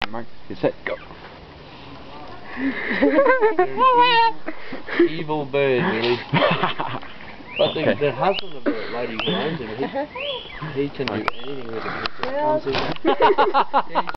Alright, Mark. Get set, go. Evil bird, really. But the husband of the lady who owns him, he can do anything with him.